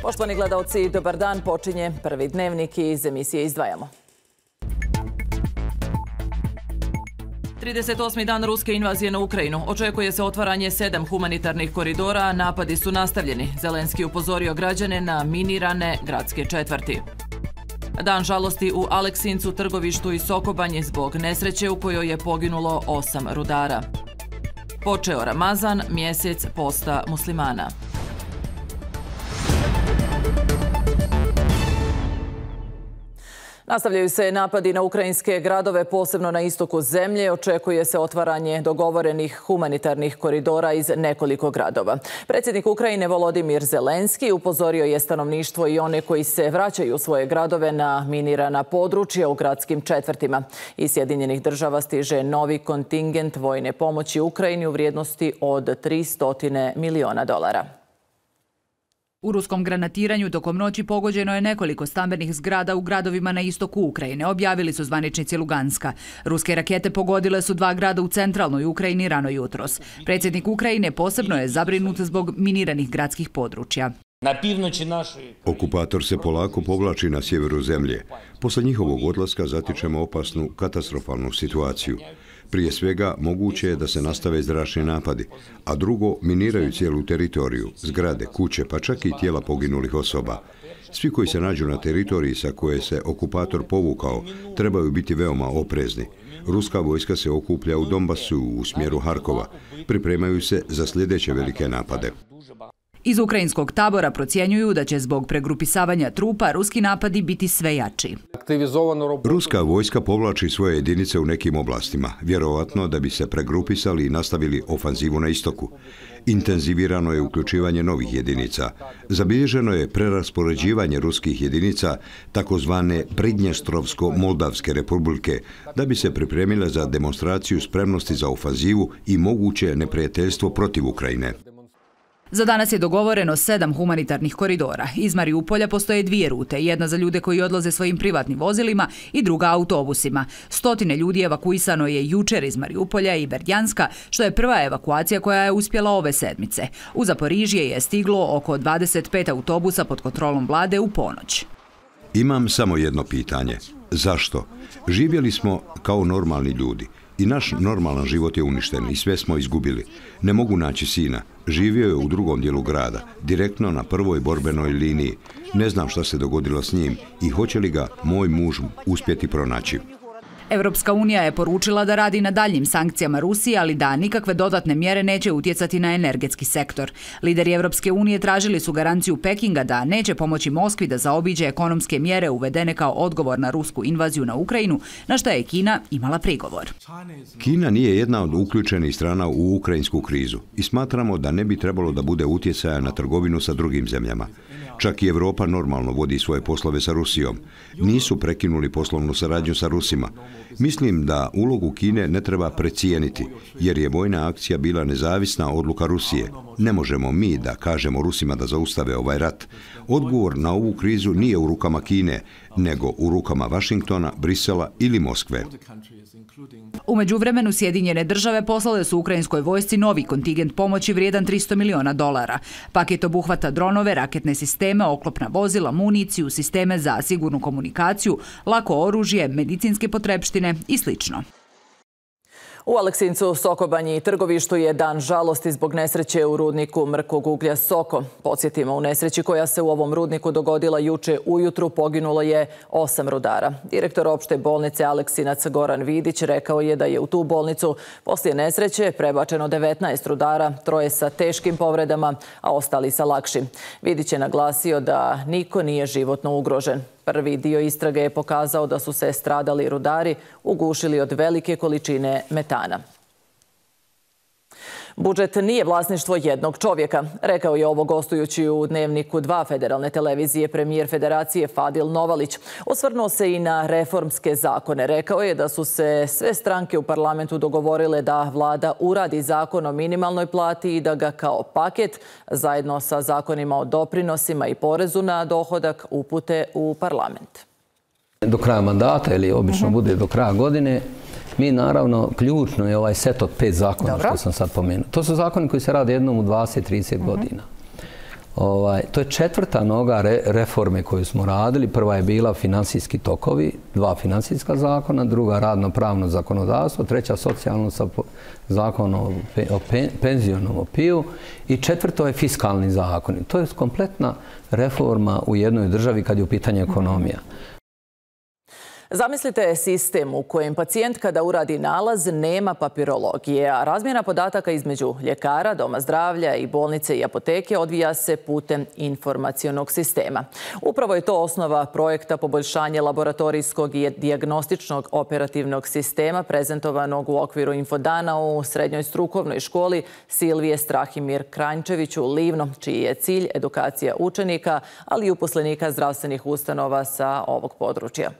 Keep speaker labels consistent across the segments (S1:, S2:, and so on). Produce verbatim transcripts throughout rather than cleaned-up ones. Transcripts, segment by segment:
S1: Poštovani gledaoci, dobar dan. Počinje prvi dnevnik iz emisije Izdvajamo. trideset osmi dan ruske invazije na Ukrajinu. Očekuje se otvaranje sedam humanitarnih koridora, a napadi su nastavljeni. Zelenski upozorio građane na minirane gradske četvrti. Dan žalosti u Aleksincu, Trgovištu i Sokobanji zbog nesreće u kojoj je poginulo osam rudara. Počeo Ramazan, mjesec posta muslimana. Nastavljaju se napadi na ukrajinske gradove, posebno na istoku zemlje. Očekuje se otvaranje dogovorenih humanitarnih koridora iz nekoliko gradova. Predsjednik Ukrajine Volodimir Zelenski upozorio je stanovništvo i one koji se vraćaju u svoje gradove na minirana područja u gradskim četvrtima. Iz Sjedinjenih država stiže novi kontingent vojne pomoći Ukrajini u vrijednosti od tristo miliona dolara.
S2: U ruskom granatiranju tokom noći pogođeno je nekoliko stambenih zgrada u gradovima na istoku Ukrajine, objavili su zvaničnici Luganska. Ruske rakete pogodile su dva grada u centralnoj Ukrajini rano jutros. Predsjednik Ukrajine posebno je zabrinut zbog miniranih gradskih područja.
S3: Okupator se polako povlači na sjeveru zemlje. Posle njihovog odlaska zatičemo opasnu katastrofalnu situaciju. Prije svega, moguće je da se nastave zračni napadi, a drugo, miniraju cijelu teritoriju, zgrade, kuće, pa čak i tijela poginulih osoba. Svi koji se nađu na teritoriji sa koje se okupator povukao, trebaju biti veoma oprezni. Ruska vojska se okuplja u Donbasu u smjeru Harkova. Pripremaju se za sljedeće velike napade.
S2: Iz ukrajinskog tabora procjenjuju da će zbog pregrupisavanja trupa ruski napadi biti sve jači.
S3: Ruska vojska povlači svoje jedinice u nekim oblastima, vjerovatno da bi se pregrupisali i nastavili ofanzivu na istoku. Intenzivirano je uključivanje novih jedinica. Zabilježeno je preraspoređivanje ruskih jedinica takozvane Pridnjestrovsko-Moldavske republike da bi se pripremile za demonstraciju spremnosti za ofanzivu i moguće neprijateljstvo protiv Ukrajine.
S2: Za danas je dogovoreno sedam humanitarnih koridora. Iz Mariupolja postoje dvije rute, jedna za ljude koji odlaze svojim privatnim vozilima i druga autobusima. Stotine ljudi evakuisano je jučer iz Mariupolja i Berdjanska, što je prva evakuacija koja je uspjela ove sedmice. U Zaporižje je stiglo oko dvadeset pet autobusa pod kontrolom vlade u ponoć.
S3: Imam samo jedno pitanje. Zašto? Živjeli smo kao normalni ljudi. I naš normalan život je uništen i sve smo izgubili. Ne mogu naći sina. Živio je u drugom dijelu grada, direktno na prvoj borbenoj liniji. Ne znam šta se dogodilo s njim i hoće li ga moj muž uspjeti pronaći.
S2: Europska unija je poručila da radi na daljnjim sankcijama Rusije, ali da nikakve dodatne mjere neće utjecati na energetski sektor. Lideri Europske unije tražili su garanciju Pekinga da neće pomoći Moskvi da zaobiđe ekonomske mjere uvedene kao odgovor na rusku invaziju na Ukrajinu, na što je Kina imala prigovor.
S3: Kina nije jedna od uključenih strana u ukrajinsku krizu i smatramo da ne bi trebalo da bude utjecaja na trgovinu sa drugim zemljama. Čak i Europa normalno vodi svoje poslove sa Rusijom. Nisu prekinuli poslovnu saradnju sa Rusima. Mislim da ulogu Kine ne treba precijeniti, jer je vojna akcija bila nezavisna odluka Rusije. Ne možemo mi da kažemo Rusima da zaustave ovaj rat. Odgovor na ovu krizu nije u rukama Kine, nego u rukama Vašingtona, Brisela ili Moskve.
S2: U međuvremenu Sjedinjene države poslale su ukrajinskoj vojsci novi kontingent pomoći vrijedan tristo miliona dolara. Paket obuhvata dronove, raketne sisteme, oklopna vozila, municiju, sisteme za sigurnu komunikaciju, lako oružje, medicinske potrepštine i slično.
S1: U Aleksincu, Sokobanji i Trgovištu je dan žalosti zbog nesreće u rudniku mrkog uglja Soko. Podsjetimo, u nesreći koja se u ovom rudniku dogodila juče ujutru poginulo je osam rudara. Direktor opšte bolnice Aleksinac Goran Vidić rekao je da je u tu bolnicu poslije nesreće prebačeno devetnaest rudara, troje sa teškim povredama, a ostali sa lakšim. Vidić je naglasio da niko nije životno ugrožen. Prvi dio istrage je pokazao da su se stradali rudari ugušili od velike količine metana. Budžet nije vlasništvo jednog čovjeka, rekao je ovo gostujući u Dnevniku dva federalne televizije premijer Federacije Fadil Novalić. Osvrnuo se i na reformske zakone. Rekao je da su se sve stranke u parlamentu dogovorile da vlada uradi zakon o minimalnoj plati i da ga kao paket zajedno sa zakonima o doprinosima i porezu na dohodak upute u parlament.
S4: Do kraja mandata ili obično bude do kraja godine, mi naravno, ključno je ovaj set od pet zakona što sam sad pomenuo. To su zakoni koji se rade jednom u dvadeset do trideset godina. Ovaj, to je četvrta noga re, reforme koju smo radili. Prva je bila financijski tokovi, dva financijska zakona, druga radno-pravno zakonodavstvo, treća socijalno zakon o, pe, o pe, penzionom opiju i četvrto je fiskalni zakon. To je kompletna reforma u jednoj državi kad je u pitanju ekonomija.
S1: Zamislite sistem u kojem pacijent kada uradi nalaz nema papirologije, a razmjena podataka između ljekara, doma zdravlja i bolnice i apoteke odvija se putem informacionog sistema. Upravo je to osnova projekta poboljšanje laboratorijskog i dijagnostičnog operativnog sistema prezentovanog u okviru Infodana u Srednjoj strukovnoj školi Silvije Strahimir Kranjčević u Livno, čiji je cilj edukacija učenika, ali i uposlenika zdravstvenih ustanova sa ovog područja.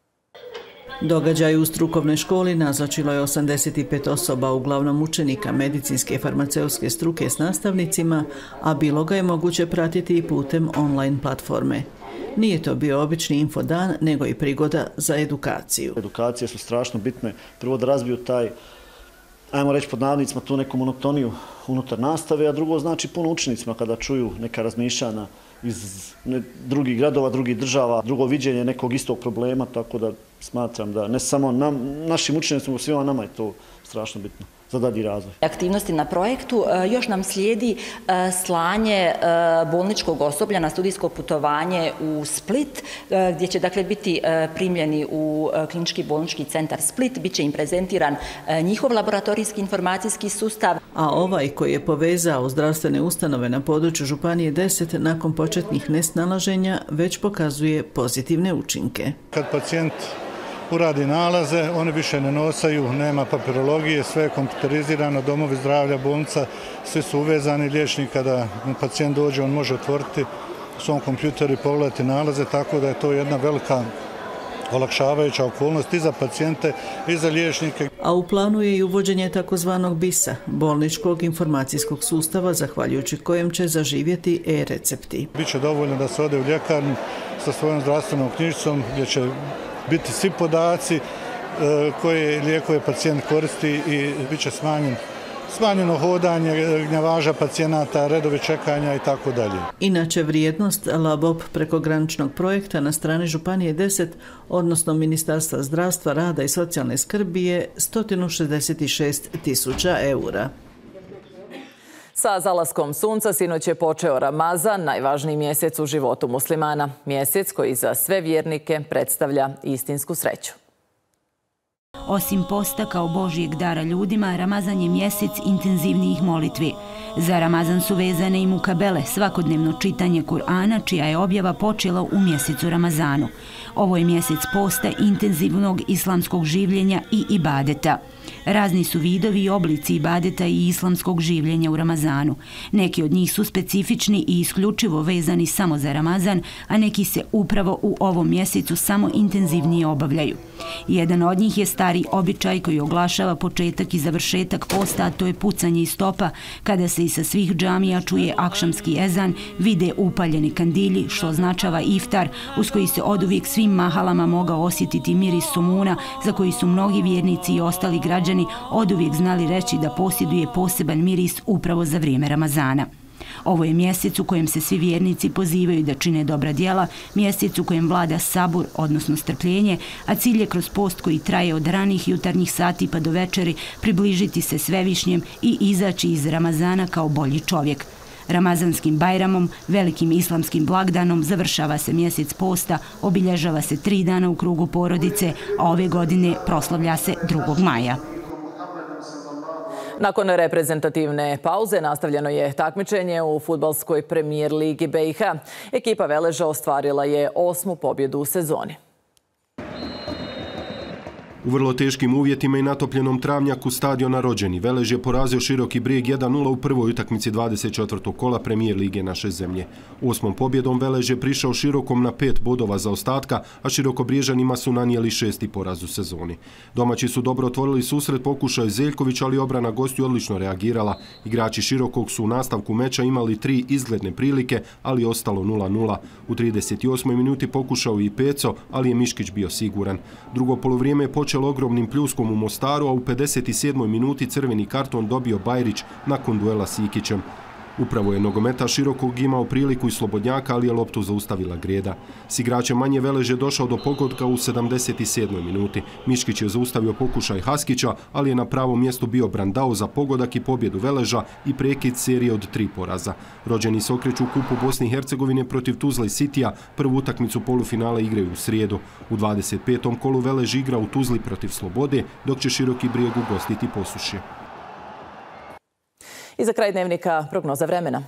S5: Događaj u strukovnoj školi nazočilo je osamdeset pet osoba, uglavnom učenika medicinske i farmaceutske struke s nastavnicima, a bilo ga je moguće pratiti i putem online platforme. Nije to bio obični infodan, nego i prigoda za edukaciju.
S6: Edukacije su strašno bitne. Prvo da razbiju taj, ajmo reći pod navodnicima, tu neku monotoniju unutar nastave, a drugo znači puno učenicima kada čuju neka razmišljanja iz drugih gradova, drugih država, drugo viđenje nekog istog problema, tako da smatram da ne samo nam, našim učenicima, svima nama je to strašno bitno za dalji razvoj.
S7: Aktivnosti na projektu još nam slijedi slanje bolničkog osoblja na studijsko putovanje u Split, gdje će dakle biti primljeni u klinički bolnički centar Split, bit će im prezentiran njihov laboratorijski informacijski sustav.
S5: A ovaj koji je povezao zdravstvene ustanove na području Županije deset nakon početnih nesnalaženja već pokazuje pozitivne učinke.
S8: Kad pacijent uradi nalaze, oni više ne nosaju, nema papirologije, sve je kompjuterizirano, domovi zdravlja, bolnica, svi su uvezani, liječnik kada pacijent dođe, on može otvoriti u svom kompjuteru i pogledati nalaze, tako da je to jedna velika olakšavajuća okolnost i za pacijente i za liječnike.
S5: A u planu je i uvođenje takozvanog BIS-a, bolničkog informacijskog sustava, zahvaljujući kojem će zaživjeti e-recepti.
S8: Biće dovoljno da se ode u ljekarnu sa svojom zdravstvenom knjižicom gdje će biti svi podaci koje lijekove pacijent koristi i bit će smanjen, smanjeno hodanje, gnjavaža pacijenata, redovi čekanja i tako dalje.
S5: Inače, vrijednost LabOp prekograničnog projekta na strani Županije deset, odnosno Ministarstva zdravstva, rada i socijalne skrbi je sto šezdeset šest tisuća eura.
S1: Sa zalaskom sunca sinoć je počeo Ramazan, najvažniji mjesec u životu muslimana. Mjesec koji za sve vjernike predstavlja istinsku sreću.
S9: Osim posta kao Božijeg dara ljudima, Ramazan je mjesec intenzivnijih molitvi. Za Ramazan su vezane i mukabele, svakodnevno čitanje Kur'ana, čija je objava počela u mjesecu Ramazanu. Ovo je mjesec posta, intenzivnog islamskog življenja i ibadeta. Razni su vidovi i oblici ibadeta i islamskog življenja u Ramazanu. Neki od njih su specifični i isključivo vezani samo za Ramazan, a neki se upravo u ovom mjesecu samo intenzivnije obavljaju. Jedan od njih je stari običaj koji oglašava početak i završetak posta, a to je pucanje iz topa, kada se i sa svih džamija čuje akšamski ezan, vide upaljeni kandilji, što označava iftar, uz koji se oduvijek svim mahalama mogao osjetiti miris sumuna, za koji su mnogi vjernici i ostali građani oduvijek znali reći da posjeduje poseban miris upravo za vrijeme Ramazana. Ovo je mjesec u kojem se svi vjernici pozivaju da čine dobra djela, mjesec u kojem vlada sabur, odnosno strpljenje, a cilj je kroz post koji traje od ranih jutarnjih sati pa do večeri približiti se Svevišnjem i izaći iz Ramazana kao bolji čovjek. Ramazanskim Bajramom, velikim islamskim blagdanom, završava se mjesec posta, obilježava se tri dana u krugu porodice, a ove godine proslavlja se drugog maja.
S1: Nakon reprezentativne pauze nastavljeno je takmičenje u fudbalskoj premijer ligi B i H. Ekipa Veleža ostvarila je osmu pobjedu u sezoni.
S10: U vrlo teškim uvjetima i natopljenom travnjaku stadiona Rođeni Velež je porazio Široki Brijeg jedan nula u prvoj utakmici dvadeset četvrtog kola premijer lige naše zemlje. Osmom pobjedom Velež je prišao Širokom na pet bodova za ostatka, a Širokobriježanima su nanijeli šesti poraz u sezoni. Domaći su dobro otvorili susret, pokušao je Zeljković, ali obrana gostiju odlično reagirala. Igrači Širokog su u nastavku meča imali tri izgledne prilike, ali ostalo nula nula. U trideset osmoj minuti pokušao i Peco, ali je Miškić bio siguran. Drugo poluvrijeme je počelo ogromnim pljuskom u Mostaru, a u pedeset sedmoj minuti crveni karton dobio Bajrić nakon duela s Ikićem. Upravo je nogometaš Širokog imao priliku i Slobodnjaka, ali je loptu zaustavila Grijeda. S igračem Manje Velež je došao do pogotka u sedamdeset sedmoj minuti. Miškić je zaustavio pokušaj Haskića, ali je na pravom mjestu bio Brandao za pogodak i pobjedu Veleža i prekid serije od tri poraza. Rođeni se okreću u kupu Bosne i Hercegovine protiv Tuzla i Sitija. Prvu utakmicu polufinala igraju u srijedu. U dvadeset petom kolu Velež igra u Tuzli protiv Slobode, dok će Široki Brijeg ugostiti Posušje.
S1: I za kraj dnevnika prognoza vremena.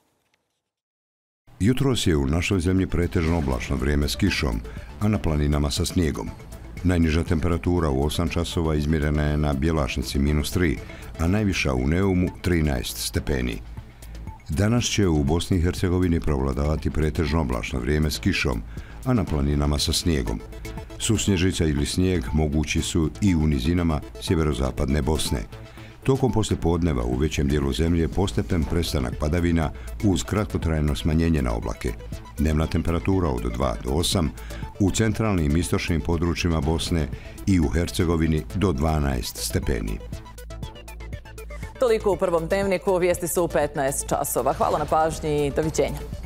S3: Jutros je u našoj zemlji pretežno oblačno vrijeme s kišom, a na planinama sa snijegom. Najniža temperatura u osam časova izmjerena je na Bjelašnici minus tri, a najviša u Neumu trinaest stepeni. Danas će u Bosni i Hercegovini prevladavati pretežno oblačno vrijeme s kišom, a na planinama sa snijegom. Susnježica ili snijeg mogući su i u nizinama sjeverozapadne Bosne. Tokom poslijepodneva u većem dijelu zemlje postepen prestanak padavina uz kratkotrajno smanjenje na oblake. Dnevna temperatura od dva do osam, u centralnim i istočnim područjima Bosne i u Hercegovini do dvanaest stepeni.
S1: Toliko u prvom dnevniku, vijesti su u petnaest časova. Hvala na pažnji i doviđenja.